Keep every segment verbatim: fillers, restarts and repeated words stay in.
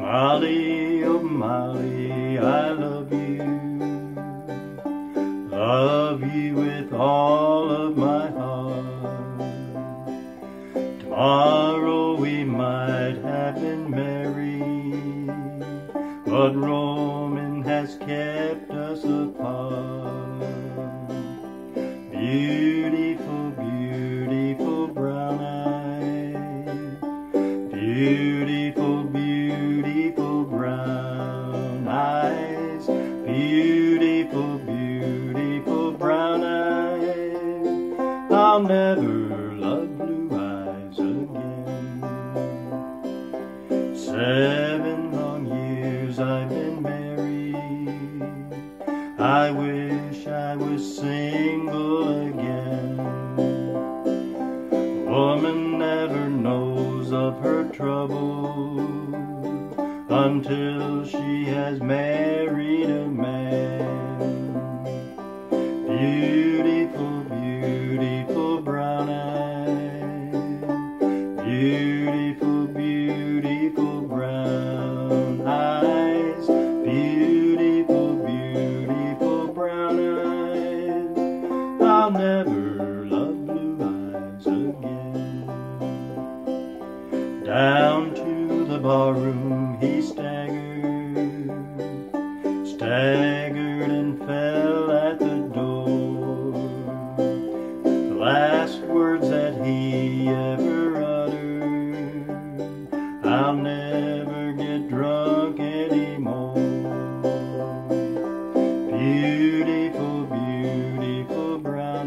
Molly, oh Molly, I love you. Love you with all of my heart. Tomorrow we might have been married, but roaming has kept us apart. Beautiful, beautiful brown eyes, beautiful, beautiful brown eyes, beautiful, beautiful brown eyes. I'll never love blue eyes again. Seven long years I've been married. I wish I was single again. A woman never knows of her trouble until she has married a man. Beautiful, beautiful brown eyes, beautiful, beautiful brown eyes, beautiful, beautiful brown eyes. I'll never love blue eyes again. Down to the barroom he staggered, staggered and fell at the door. The last words that he ever uttered, I'll never get drunk anymore. Beautiful, beautiful brown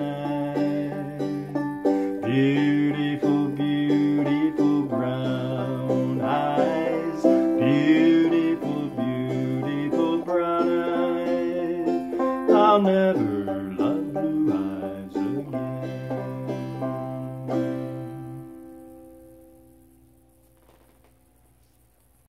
eyes, beautiful, beautiful brown eyes, beautiful, beautiful brown eyes. I'll never